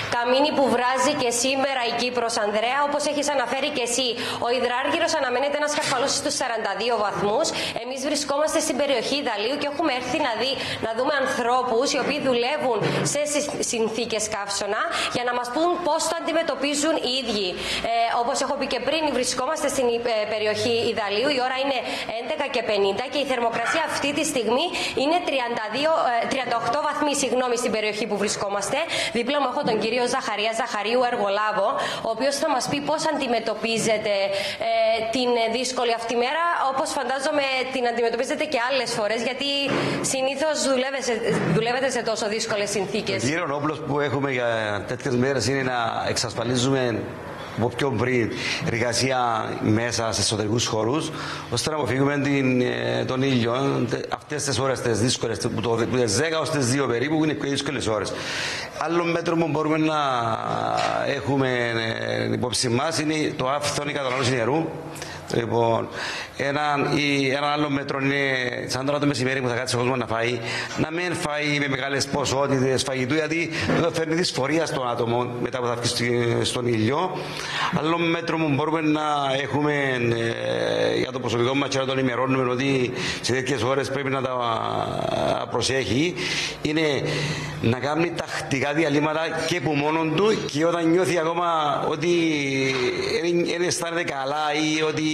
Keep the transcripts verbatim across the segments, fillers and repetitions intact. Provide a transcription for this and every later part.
Καμίνη που βράζει και σήμερα η Κύπρος, Ανδρέα, όπως έχεις αναφέρει και εσύ. Ο Υδράργυρος αναμένεται να σκαρφαλώσει στους σαράντα δύο βαθμούς. Εμείς βρισκόμαστε στην περιοχή Ιδαλίου και έχουμε έρθει να, δει, να δούμε ανθρώπους οι οποίοι δουλεύουν σε συνθήκες καύσωνα για να μας πούν πώς το αντιμετωπίζουν οι ίδιοι. Ε, όπως έχω πει και πριν, βρισκόμαστε στην ε, περιοχή Ιδαλίου. Η ώρα είναι έντεκα και πενήντα και η θερμοκρασία αυτή τη στιγμή είναι τριάντα δύο, τριάντα οκτώ βαθμοί, συγγνώμη, στην περιοχή που βρισκόμαστε. Δίπλα μου έχω τον κύριο Ζαχαρία Ζαχαρίου, εργολάβο, ο οποίος θα μας πει πώς αντιμετωπίζετε ε, την δύσκολη αυτή μέρα, όπως φαντάζομαι την αντιμετωπίζετε και άλλες φορές, γιατί συνήθως δουλεύετε σε τόσο δύσκολες συνθήκες. Ο κύριος όπλος που έχουμε για τέτοιες μέρες είναι να εξασφαλίζουμε από πιο πριν εργασία μέσα σε εσωτερικούς χώρους, ώστε να αποφύγουμε την, τον ήλιο αυτές τις ώρες τις δύσκολες, που το δέκα ως τις δύο περίπου είναι πιο δύσκολες ώρες. Άλλο μέτρο που μπορούμε να έχουμε υπόψη μας είναι το άφθονη κατανάλωση νερού. Λοιπόν, ένα, ή, ένα άλλο μέτρο είναι σαν τώρα το μεσημέρι που θα κάτσει ο κόσμος να φάει, να μην φάει με μεγάλες ποσότητες φαγητού, γιατί δεν φέρνει δυσφορία στον άτομο μετά που θα βγει στον ήλιο. Άλλο μέτρο που μπορούμε να έχουμε ε, για το προσωπικό μας και να τον ενημερώνουμε ότι σε τέτοιες ώρες πρέπει να τα προσέχει, είναι να κάνει τακτικά διαλύματα και από μόνον του, και όταν νιώθει ακόμα ότι δεν αισθάνεται καλά ή ότι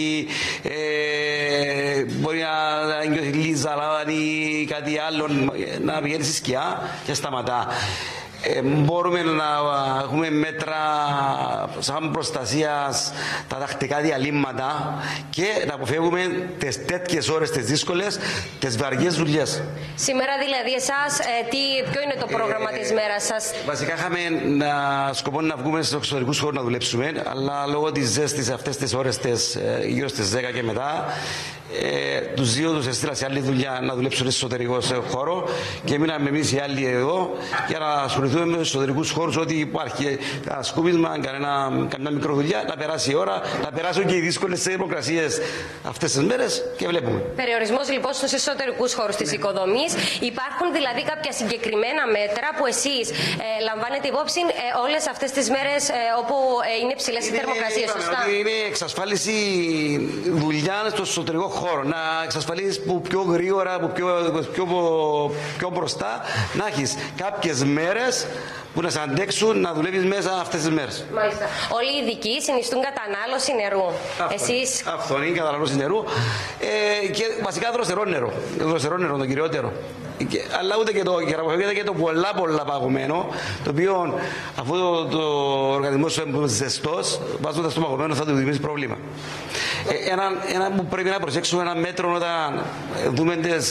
Ε, μπορεί να νιώθει λίζα ή κάτι άλλο, να πηγαίνει στη σκιά και σταματά. Ε, μπορούμε να έχουμε μέτρα σαν προστασίας, τα τακτικά διαλύματα και να αποφεύγουμε τις τέτοιες ώρες τις δύσκολες, τις βαριές δουλειές. Σήμερα δηλαδή εσάς, ε, τι, ποιο είναι το πρόγραμμα ε, της μέρας σας? Βασικά είχαμε να, σκοπό να βγούμε στους εξωτερικούς χώρους να δουλέψουμε, αλλά λόγω της ζέστης αυτές τις ώρες τις, γύρω στις δέκα και μετά, Ε, τους δύο τους έστειλα σε άλλη δουλειά να δουλέψουν σε εσωτερικό χώρο και μείναμε εμείς οι άλλοι εδώ για να ασχοληθούμε με τους εσωτερικούς χώρους, ότι υπάρχει ένα σκούπισμα, κανένα, καμιά μικρό δουλειά, να περάσει η ώρα, να περάσουν και οι δύσκολες θερμοκρασίες αυτές τις μέρες και βλέπουμε. Περιορισμός λοιπόν στους εσωτερικούς χώρους της οικοδομής. Υπάρχουν δηλαδή κάποια συγκεκριμένα μέτρα που εσείς ε, λαμβάνετε υπόψη ε, όλες αυτές τις μέρες ε, όπου ε, είναι ψηλές οι θερμοκρασίες, σωστά? Είναι εξασφάλιση δουλειά στο εσωτερικό χώρο. Να εξασφαλίσεις που πιο γρήγορα, που πιο, πιο, πιο μπροστά, να έχεις κάποιες μέρες που να σε αντέξουν να δουλεύεις μέσα αυτές τις μέρες. Μάλιστα. Όλοι οι ειδικοί συνιστούν κατανάλωση νερού. Εσείς... Αυθονή κατανάλωση νερού ε, και βασικά δροσερό νερό. Δροσερό νερό, το κυριότερο. Και, αλλά ούτε και το, και το πολλά πολλά παγωμένο, το οποίο αφού το, το οργανισμός είναι ζεστός, βάζοντας το παγωμένο θα του δημιουργήσει πρόβλημα. Ε, ένα, ένα που πρέπει να προσέξουμε, ένα μέτρο όταν δούμε τις,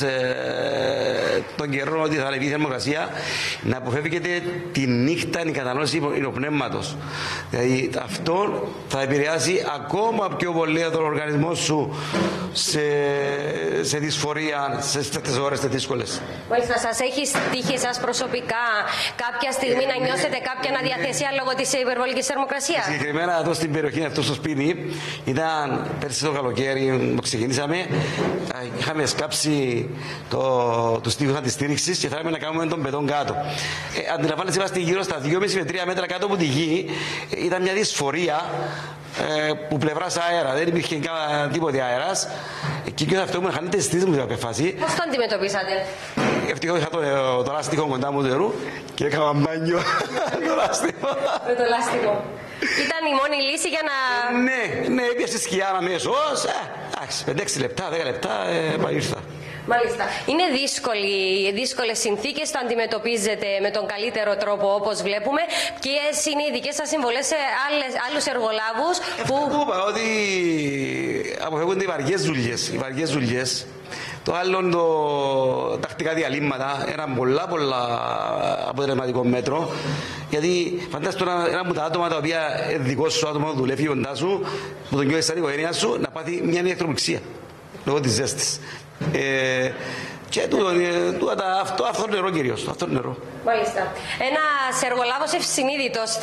ε, τον καιρό ότι θα ανεβεί η θερμοκρασία, να αποφεύγεται τη νύχτα η κατανάλωση υπνοπνεύματος. Δηλαδή αυτό θα επηρεάσει ακόμα πιο πολύ τον οργανισμό σου σε, σε δυσφορία σε τέτοιες ώρες δύσκολες. Μάλιστα, σας έχει τύχει εσάς προσωπικά κάποια στιγμή να νιώσετε κάποια αναδιαθεσία λόγω της υπερβολικής θερμοκρασίας? Συγκεκριμένα εδώ στην περιοχή, αυτό στο σπίτι, ήταν πέρσι το καλοκαίρι που ξεκινήσαμε, είχαμε σκάψει το, τους τοίχους αντιστήριξης και θέλαμε να κάνουμε τον μπετόν κάτω. Ε, αντιλαμβάνεστε, είμαστε γύρω στα δυόμισι με τρία μέτρα κάτω από τη γη, ήταν μια δυσφορία ε, που πλευράς αέρα, δεν υπήρχε τίποτε αέρας και και αυτό μου χάνεται στις μου την φάση. Πώς το αντιμετωπίσατε? Ευτυχώς είχα το, το λάστιχο κοντά μου του νερού και έκανα μπάνιο το λάστιχο. Με το λάστιχο. Ήταν η μόνη λύση για να... Ναι, ναι, έπιασε σκιά αμέσως. Εντάξει, πέντε έξι λεπτά, δέκα λεπτά, ε, ήρθα. Μάλιστα. Είναι δύσκολοι, δύσκολες συνθήκες, το αντιμετωπίζετε με τον καλύτερο τρόπο όπως βλέπουμε. Ποιες είναι οι δικές σας συμβολές σε άλλες, άλλους εργολάβους που... Αυτό που είπα, ότι αποφεύγονται οι βαριές δουλειές. Οι βαριές δουλειές. Το άλλο, το τακτικά διαλύματα, ένα πολλά πολλά αποτελεσματικό μέτρο. Γιατί φαντάζεσαι ένα, ένα από τα άτομα τα οποία δικό σου άτομο δουλεύει κοντά σου, που τον νιώθεις σαν οικογένειά σου, να πάθει μια ηλεκτροπληξία λόγω της ζέστης. Ε, και τούτο, αυτό, αυτό νερό κυρίως, αυτό νερό. Μάλιστα. Ένας εργολάβος ευσυνείδητος θα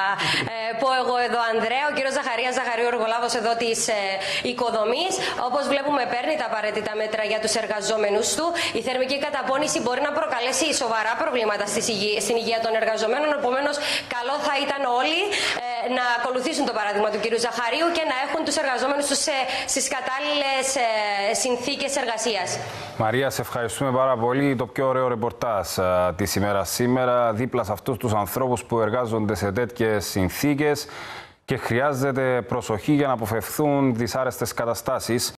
ε, πω εγώ εδώ, Ανδρέα. Ο κύριος Ζαχαρίας Ζαχαρίου, εργολάβος εδώ της ε, οικοδομής, όπως βλέπουμε παίρνει τα απαραίτητα μέτρα για τους εργαζόμενους του. Η θερμική καταπώνηση μπορεί να προκαλέσει σοβαρά προβλήματα στις υγεία, στην υγεία των εργαζομένων. Επομένως, καλό θα ήταν όλοι ε, να ακολουθήσουν το παράδειγμα του κύριου Ζαχαρίου και να έχουν τους εργαζόμενους τους ε, στις κατάλληλες ε, συνθήκες εργασίας. Μαρία, σε ευχαριστούμε πάρα πολύ. Το πιο ωραίο ρεπορτάζ της ημέρας σήμερα, δίπλα σε αυτούς τους ανθρώπους που εργάζονται σε τέτοιες συνθήκες και χρειάζεται προσοχή για να αποφευθούν δυσάρεστες καταστάσεις.